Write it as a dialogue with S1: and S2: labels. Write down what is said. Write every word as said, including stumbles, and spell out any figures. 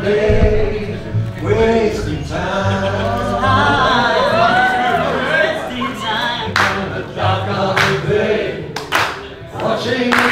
S1: day, wasting time, wasting time on the dock of the bay, watching